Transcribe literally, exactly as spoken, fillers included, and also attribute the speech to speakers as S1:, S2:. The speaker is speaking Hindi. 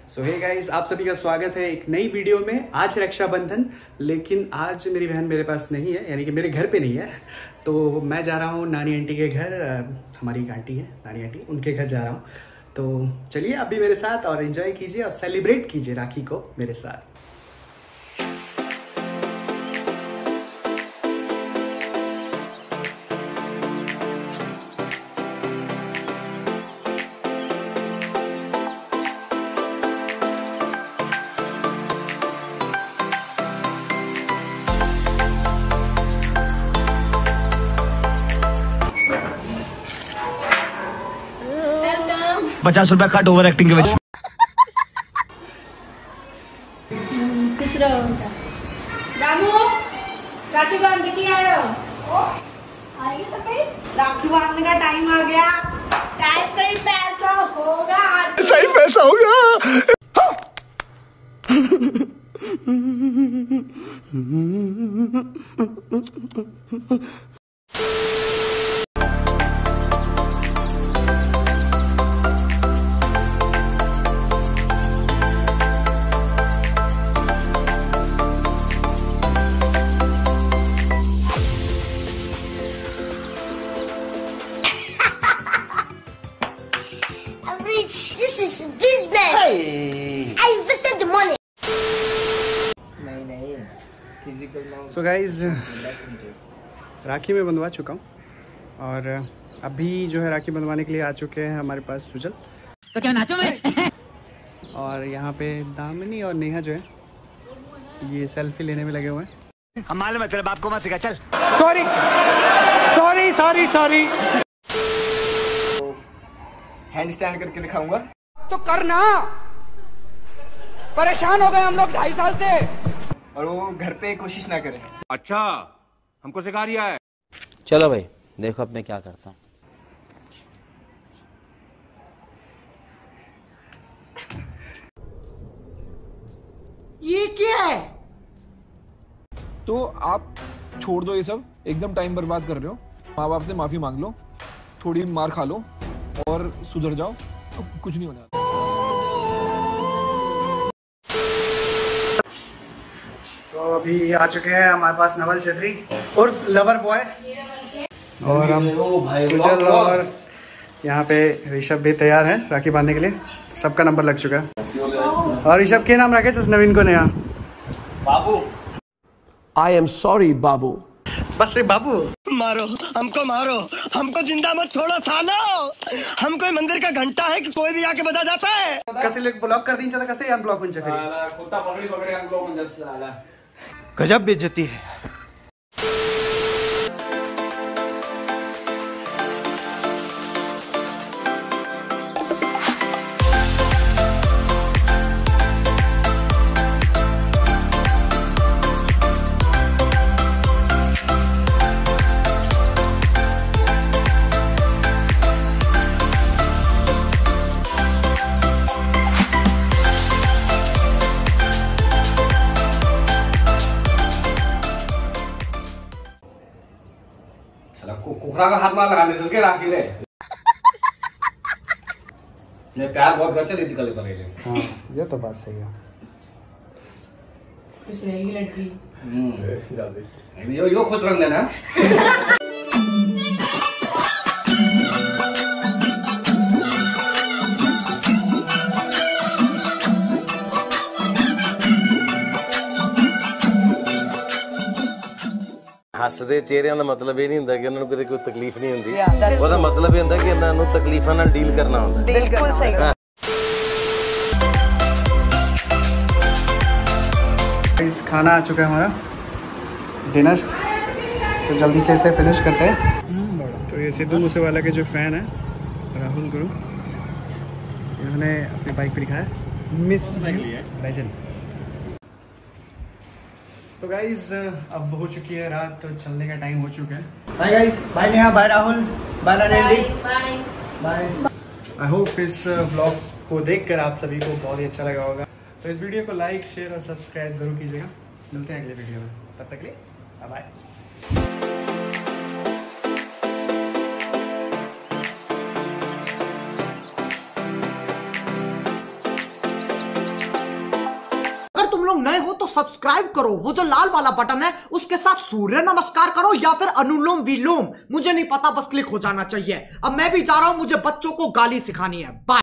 S1: सो हे गाइस, आप सभी का स्वागत है एक नई वीडियो में। आज रक्षाबंधन, लेकिन आज मेरी बहन मेरे पास नहीं है, यानी कि मेरे घर पे नहीं है। तो मैं जा रहा हूँ नानी आंटी के घर। हमारी एक आंटी है, नानी आंटी, उनके घर जा रहा हूँ। तो चलिए आप भी मेरे साथ और एंजॉय कीजिए और सेलिब्रेट कीजिए राखी को मेरे साथ।
S2: पचास रुपया कट ओवर एक्टिंग के वजह।
S3: राखी बांधने की आयो। आइए तो भाई, राखी बांधने का टाइम आ गया। ऐसा ही पैसा होगा आज।
S2: ऐसा ही पैसा होगा।
S4: This is business. Hey. I invested the money.
S5: नहीं नहीं फिजिकल।
S1: सो गाइज, राखी में बंधवा चुका हूँ और अभी जो है राखी बंधवाने के लिए आ चुके हैं हमारे पास सुजल।
S6: तो क्या नाचो मैं?
S1: और यहाँ पे दामिनी और नेहा जो है ये सेल्फी लेने में लगे हुए हैं।
S2: हम मालूम है तेरे बाप को मत सिखा। चल
S1: sorry sorry sorry sorry.
S5: Handstand करके दिखाऊंगा
S7: तो करना। परेशान हो गए हम लोग ढाई साल से।
S5: और वो घर पे कोशिश ना करें।
S2: अच्छा, हमको सिखा रिया है।
S8: चलो भाई, देखो अब मैं क्या करता हूँ।
S7: ये क्या है?
S9: तो आप छोड़ दो ये सब, एकदम टाइम बर्बाद कर रहे हो। माँ बाप से माफी मांग लो, थोड़ी मार खा लो और सुधर जाओ, तो कुछ नहीं होने।
S1: तो अभी आ चुके हैं हमारे पास नवल छेत्री उर्फ लवर बॉय, और हम सुजल और यहाँ पे ऋषभ भी तैयार हैं राखी बांधने के लिए। सबका नंबर लग चुका है। और ऋषभ के नाम रखे नवीन को नया
S5: बाबू।
S9: आई एम सॉरी बाबू।
S1: बस रे बाबू।
S2: मारो हमको, मारो हमको, जिंदा मत छोड़ो सालो। हम कोई मंदिर का घंटा है कि कोई भी आके बजा जाता है।
S1: कसे लोग ब्लॉक कर दीजिए, कसे अनब्लॉक होने चाहिए।
S5: साला कुत्ता पकड़ी पकड़ी अनब्लॉक हो जाता साला।
S2: गजब बेइज्जती है।
S5: कुखरा का हाथ मार लगाने से उसके राखी ले। मैं प्यार बहुत कर चली थी कल पर ले।
S1: हाँ, ये तो बात सही है।
S3: खुश रहेगी लड़की।
S5: हम्म, यो यो खुश रंग देना।
S10: ਹੱਸਦੇ ਚਿਹਰਿਆਂ ਦਾ ਮਤਲਬ ਇਹ ਨਹੀਂ ਹੁੰਦਾ ਕਿ ਉਹਨਾਂ ਨੂੰ ਕਦੇ ਕੋਈ ਤਕਲੀਫ ਨਹੀਂ ਹੁੰਦੀ। ਉਹਦਾ ਮਤਲਬ ਇਹ ਹੁੰਦਾ ਕਿ ਇਹਨਾਂ ਨੂੰ ਤਕਲੀਫਾਂ ਨਾਲ ਡੀਲ ਕਰਨਾ ਹੁੰਦਾ। ਬਿਲਕੁਲ ਸਹੀ।
S1: खाना आ चुका है हमारा डिनर, तो जल्दी से इसे फिनिश करते हैं। तो ये सिद्धू मूसेवाला के जो फैन है राहुल गुरु, इन्होंने अपनी बाइक पे लिखा है मिस लेजेंड। तो गाइज अब हो चुकी है रात, तो चलने का टाइम हो चुका है। Bye guys, bye Neha, bye Rahul, bye नानी, बाय बाय। आई होप इस ब्लॉग को देखकर आप सभी को बहुत ही अच्छा लगा होगा। तो इस वीडियो को लाइक, शेयर और सब्सक्राइब जरूर कीजिएगा। मिलते हैं अगले वीडियो में, तब तक के लिए बाय बाय।
S7: नए हो तो सब्सक्राइब करो, वो जो लाल वाला बटन है उसके साथ सूर्य नमस्कार करो या फिर अनुलोम विलोम, मुझे नहीं पता, बस क्लिक हो जाना चाहिए। अब मैं भी जा रहा हूं, मुझे बच्चों को गाली सिखानी है। बाय।